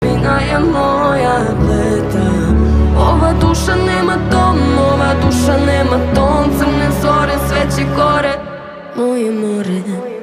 Vina je moja bleda. Ova duša nema dom, ova duša nema ton. Crne zore, sve će gore, moje more.